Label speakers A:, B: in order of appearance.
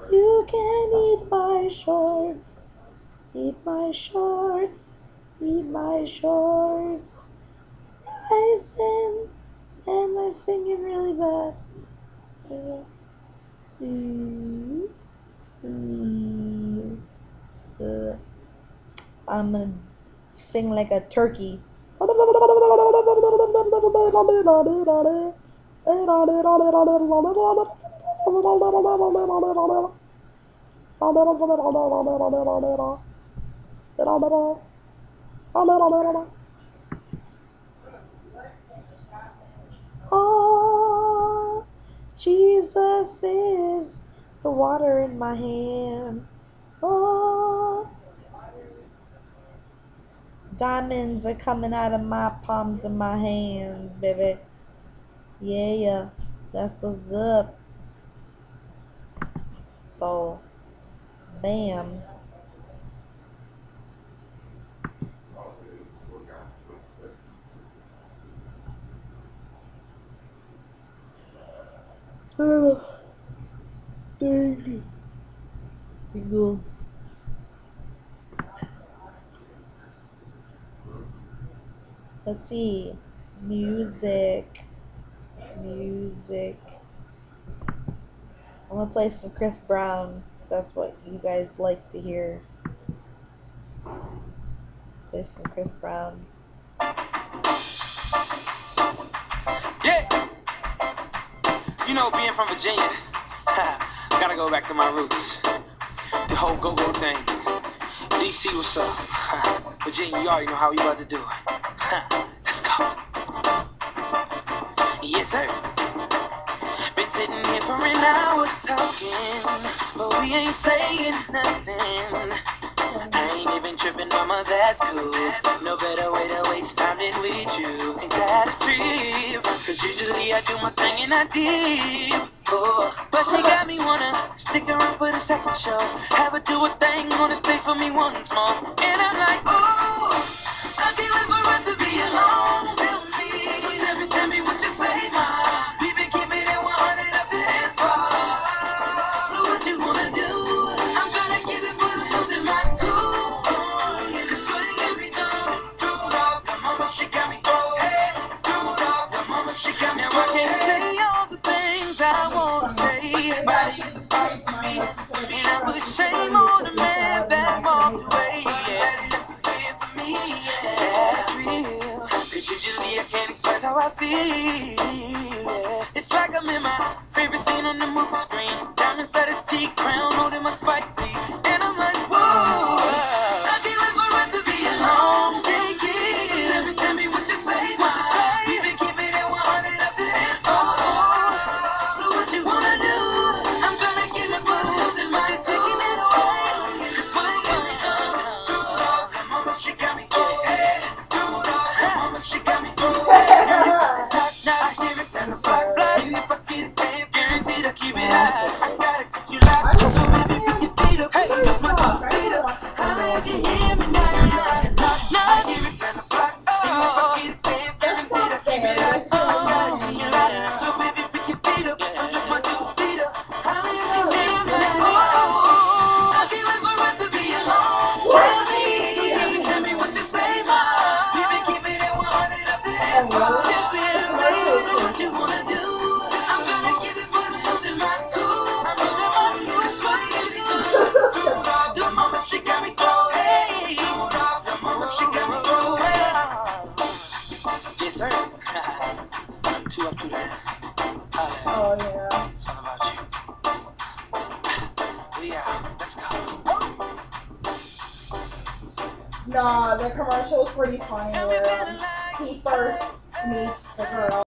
A: You can eat my shorts. Eat my shorts. Eat my shorts. Rising. And they're singing really bad. I'm gonna sing like a turkey. Oh, Jesus is the water in my hand. Oh, diamonds are coming out of my palms and my hands, baby. Yeah, that's what's up. So, bam. Tingle. Let's see. Music. Music. I'm gonna play some Chris Brown, 'cause that's what you guys like to hear. Play some Chris Brown.
B: Yeah, you know, being from Virginia, gotta go back to my roots. The whole go-go thing. DC, what's up? Virginia, you already know how we about to do it. Let's go. Yes, sir. Been sitting here for an hour talking, but we ain't saying nothing. I ain't even tripping, mama, that's cool. No better way to waste time than with you. Ain't that a trip? Cause usually I do my thing and I dip. Oh, but she got me wanna stick around for the second show. Have her do a thing on the stage for me once more. And I'm like, ooh, I can't wait for us to be alone. Tell me, so tell me what you say, ma. We been keeping it 100 up to this far. So what you wanna do? I'm tryna give it, but I'm losing my cool. Cause shorty got me thrown off. The mama, she got me thrown off. The mama, she got me. Now I can't say all the things I wanna say, but you can fight for me. And I put shame on the man that walked away. Yeah, here for me, yeah, that's real. Cause usually I can't express how I feel. Yeah. It's like I'm in my favorite scene on the movie screen. Diamonds got a T crown holding my spike please. And I'm like, whoa, I can't wait for us to be alone. Yeah, yeah. So tell me what you say, ma. We've been keeping it 100 up to this far. So what you wanna do? I'm tryna give it, but I'm losing my taking it away. Cause what you got me through it off. The mama, she got me through it off. The mama, she got me through it off. Now I hear it down the block. And if I get a chance, guaranteed I'll keep it high. I gotta get you locked, so baby, pick your feet up. Hey, that's my two-seater. Holla if you hear me now. Now I hear it down the block. And if I get a chance, guaranteed I'll keep it high. I gotta get you locked, so baby, pick your feet up. I'm just my two-seater. Holla if you hear me now. I can't wait for us to be alone. So tell me what you say, ma. We been keeping it 100 up to this far. So what you wanna do? I'm gonna give it, but I'm losing my cool. I'm losing my cool. Cause shorty got me thrown off. The mama, she got me thrown off. The mama, she got me thrown off. Yes, sir. Two up to that.
A: Oh, yeah.
B: It's all about you. We out. Let's go.
A: Nah, the commercial was pretty funny where he first meets the girl.